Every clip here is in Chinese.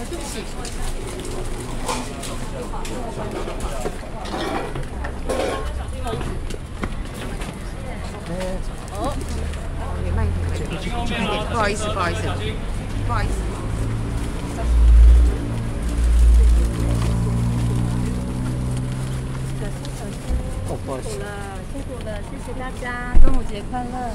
对不起。哦，也慢一点，慢一点，不好意思，不好意思，不好意思。 哦，不好意思。 辛苦了，辛苦了，谢谢大家，端午节快乐！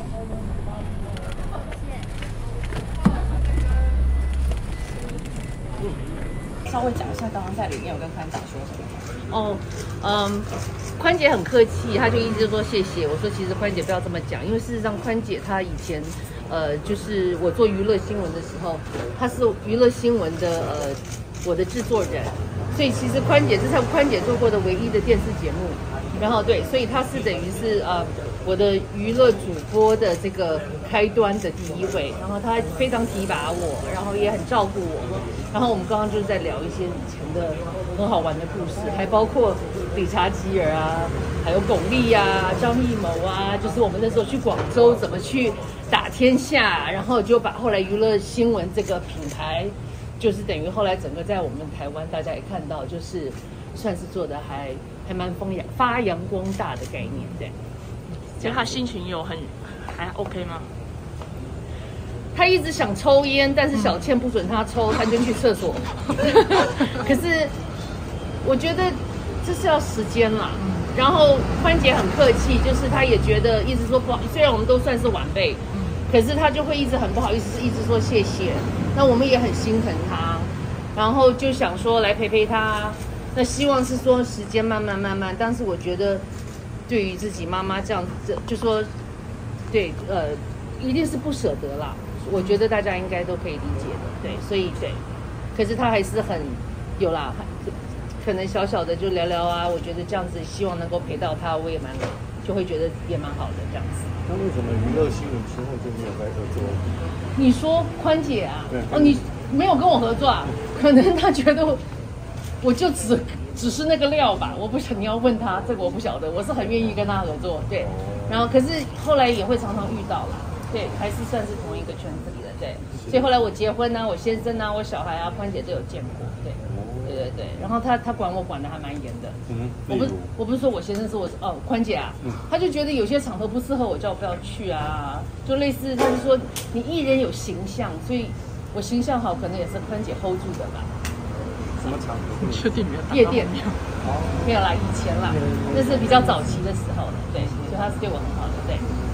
稍微讲一下刚刚在里面有跟团长说什么。 哦，宽姐很客气，她就一直说谢谢。我说其实宽姐不要这么讲，因为事实上宽姐她以前，就是我做娱乐新闻的时候，她是娱乐新闻的我的制作人，所以其实宽姐这是宽姐做过的唯一的电视节目。然后对，所以她是等于是我的娱乐主播的这个开端的第一位，然后她非常提拔我，然后也很照顾我。然后我们刚刚就是在聊一些以前的很好玩的故事，还包括理查吉尔啊，还有巩俐啊、张艺谋啊，就是我们那时候去广州怎么去打天下，然后就把后来娱乐新闻这个品牌，就是等于后来整个在我们台湾大家也看到，就是算是做的还蛮发扬光大的概念，对。 其实他心情还 OK 吗？ 他一直想抽烟，但是小倩不准他抽，他就去厕所。可是我觉得这是要时间啦。然后宽姐很客气，就是她也觉得一直说不好，虽然我们都算是晚辈，可是她就会一直很不好意思，一直说谢谢。那我们也很心疼她，然后就想说来陪陪她。那希望是说时间慢慢，但是我觉得对于自己妈妈这样子，就说对一定是不舍得啦。我觉得大家应该都可以理解的，对，所以对，可是他还是很有啦，可能小小的就聊聊啊，我觉得这样子希望能够陪到他，我也就会觉得也蛮好的这样子。 那为什么娱乐新闻之后就没有再合作？ 你说宽姐啊？ 对哦，你没有跟我合作啊？可能他觉得我就只是那个料吧，我不晓得你要问他这个我不晓得，我是很愿意跟他合作，对，然后可是后来也会常常遇到啦。对，还是算是同一个圈子里的，对。所以后来我结婚啊，我先生啊，我小孩啊，宽姐都有见过，对。然后他管我管得还蛮严的。我不是说我先生，是宽姐啊，他就觉得有些场合不适合我，叫我不要去啊，就类似他就说你艺人有形象，所以我形象好，可能也是宽姐 hold 住的吧。 什么场合？ 你确定没有？ 夜店没有啦，以前啦，那是比较早期的时候了，对，所以他是对我很好的，对。